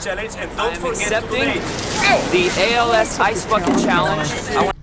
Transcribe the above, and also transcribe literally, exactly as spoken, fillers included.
challenge and don't I'm forget accepting to donate. the A L S Ice Bucket Challenge. I